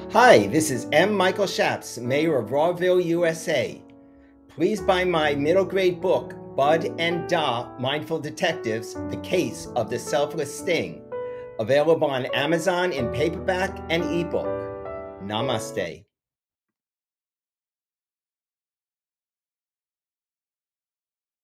Hi, this is M. Michael Schatz, Mayor of Rawville, USA. Please buy my middle grade book, Bud and Da, Mindful Detectives, The Case of the Selfless Sting, available on Amazon in paperback and ebook. Namaste.